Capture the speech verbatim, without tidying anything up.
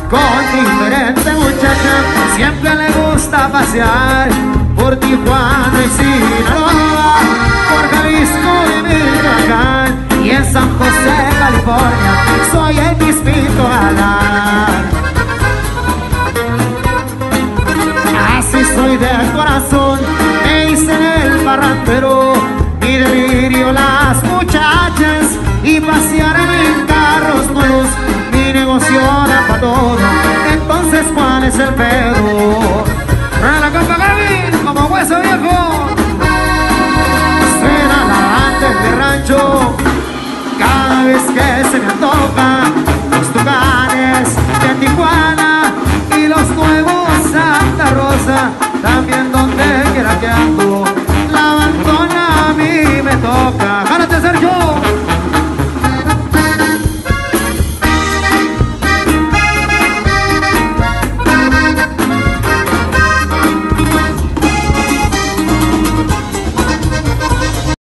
con diferente muchacha. Siempre le gusta pasear por Tijuana y Sinaloa, por Jalisco y Michoacán, y en San José, California, soy el mismito galán. Así soy de corazón, me hice el parrandero, mi delirio las muchachas y pasear en carros nuevos, mi negocio da pa' todo. Entonces, ¿cuál es el pedo? ¡Para la compa Gaby, como hueso viejo! Suena la banda de rancho cada vez que se me antoja.